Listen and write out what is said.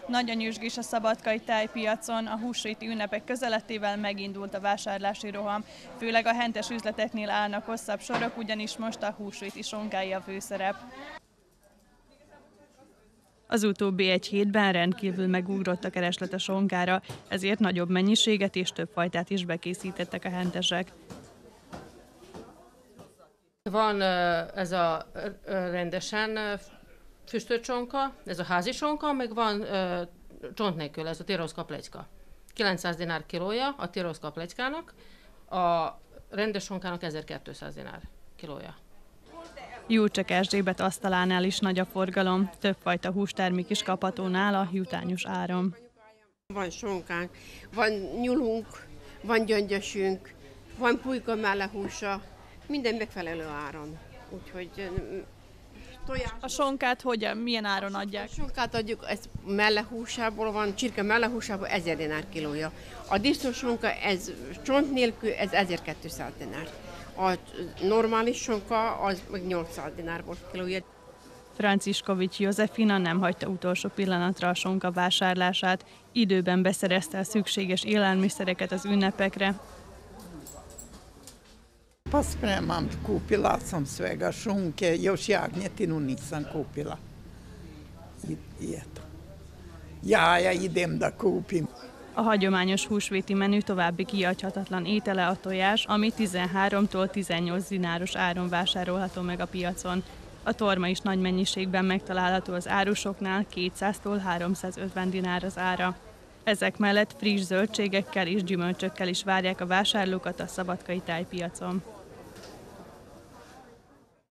Nagy a nyüzsgés a szabadkai tájpiacon, a húsvéti ünnepek közelettével megindult a vásárlási roham. Főleg a hentes üzleteknél állnak hosszabb sorok, ugyanis most a húsvéti sonkái a főszerep. Az utóbbi egy hétben rendkívül megugrott a kereslet a sonkára, ezért nagyobb mennyiséget és több fajtát is bekészítettek a hentesek. Van ez a rendesen füstölt sonka, ez a házi sonka, meg van csont nélkül, ez a tirolszka pletyka. 900 dinár kilója a tirolszka pletykának, a rendes sonkának 1200 dinár kilója. Jurcsek Erzsébet asztalánál is nagy a forgalom, többfajta hústermék is kapható nála jutányos áron. Van sonkánk, van nyulunk, van gyöngyösünk, van pulyka mellehúsa, minden megfelelő áron. Úgyhogy tojás. A sonkát milyen áron adják? A sonkát adjuk, ez mellehúsából van, csirke mellehúsából 1000 dinár kilója. A disznósonka, ez csont nélkül, ez 1200 dinár. A normális sonka, az meg 800 dinárból kilója. Franciskovics Józsefina nem hagyta utolsó pillanatra a sonka vásárlását, időben beszerezte a szükséges élelmiszereket az ünnepekre. Pa spremam, kupila sam svega šunke, još jagnjetinu nisam kupila. I eto. Ja idem da kupim. A hagyományos húsvéti menü további kiadhatatlan étele a tojás, ami 13-tól 18 dináros áron vásárolható meg a piacon. A torma is nagy mennyiségben megtalálható az árusoknál, 200-tól 350 dinár az ára. Ezek mellett friss zöldségekkel és gyümölcsökkel is várják a vásárlókat a szabadkai tájpiacon.